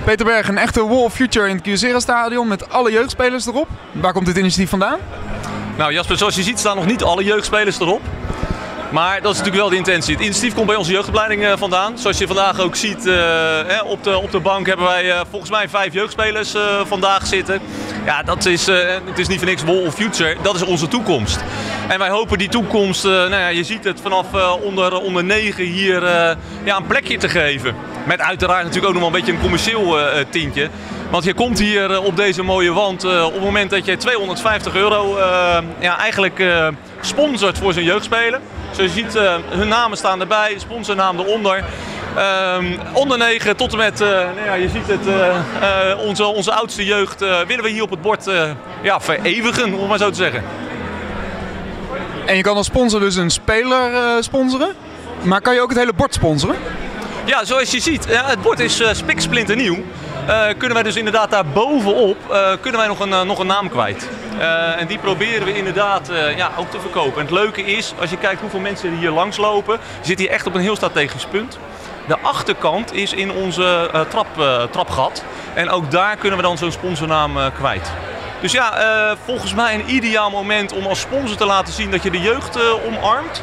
Peter Berg, een echte Wall of Future in het Kyocera stadion met alle jeugdspelers erop. Waar komt dit initiatief vandaan? Nou Jasper, zoals je ziet staan nog niet alle jeugdspelers erop. Maar dat is natuurlijk wel de intentie. Het initiatief komt bij onze jeugdopleiding vandaan. Zoals je vandaag ook ziet, op de bank hebben wij volgens mij 5 jeugdspelers vandaag zitten. Ja, het is niet voor niks Wall of Future, dat is onze toekomst. En wij hopen die toekomst, je ziet het vanaf onder 9 hier een plekje te geven. Met uiteraard natuurlijk ook nog wel een beetje een commercieel tintje. Want je komt hier op deze mooie wand op het moment dat je €250 eigenlijk sponsort voor zo'n jeugdspeler. Zoals je ziet, hun namen staan erbij, sponsornaam eronder. Onder 9 tot en met, je ziet het, onze oudste jeugd willen we hier op het bord vereeuwigen, om maar zo te zeggen. En je kan als sponsor dus een speler sponsoren, maar kan je ook het hele bord sponsoren? Ja, zoals je ziet, het bord is spiksplinternieuw. Kunnen wij dus inderdaad daar bovenop kunnen wij nog een naam kwijt. En die proberen we inderdaad ook te verkopen. En het leuke is, als je kijkt hoeveel mensen hier langs lopen, zit hier echt op een heel strategisch punt. De achterkant is in onze trapgat. En ook daar kunnen we dan zo'n sponsornaam kwijt. Dus volgens mij een ideaal moment om als sponsor te laten zien dat je de jeugd omarmt.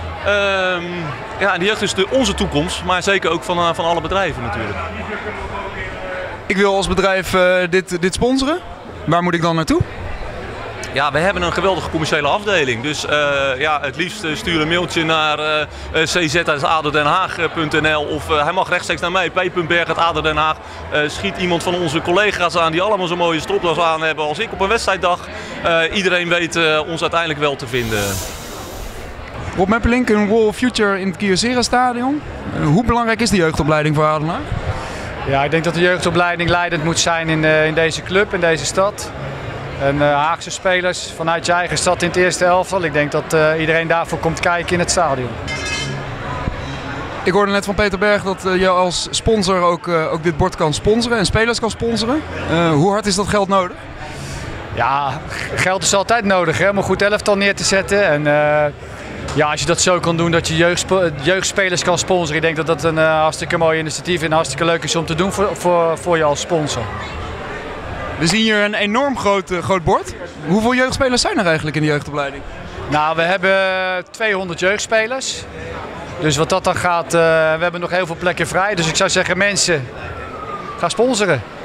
De jeugd is onze toekomst, maar zeker ook van alle bedrijven natuurlijk. Ik wil als bedrijf dit sponsoren. Waar moet ik dan naartoe? Ja, we hebben een geweldige commerciële afdeling. Dus het liefst stuur een mailtje naar cz@aderdenhaag.nl of hij mag rechtstreeks naar mij, p.berg@aderdenhaag. Schiet iemand van onze collega's aan die allemaal zo'n mooie stropdas aan hebben als ik op een wedstrijddag. Iedereen weet ons uiteindelijk wel te vinden. Rob Meppelink, een Wall of Future in het Kyocera stadion. Hoe belangrijk is de jeugdopleiding voor Adenaar? Ja, ik denk dat de jeugdopleiding leidend moet zijn in deze club, in deze stad. En Haagse spelers vanuit je eigen stad in het eerste elftal. Ik denk dat iedereen daarvoor komt kijken in het stadion. Ik hoorde net van Peter Berg dat je als sponsor ook dit bord kan sponsoren en spelers kan sponsoren. Hoe hard is dat geld nodig? Ja, geld is altijd nodig hè, om een goed elftal neer te zetten. En als je dat zo kan doen dat je jeugdspelers kan sponsoren. Ik denk dat dat een hartstikke mooi initiatief en hartstikke leuk is om te doen voor je als sponsor. We zien hier een enorm groot bord. Hoeveel jeugdspelers zijn er eigenlijk in de jeugdopleiding? Nou, we hebben 200 jeugdspelers. Dus wat dat dan gaat, we hebben nog heel veel plekken vrij. Dus ik zou zeggen mensen, ga sponsoren.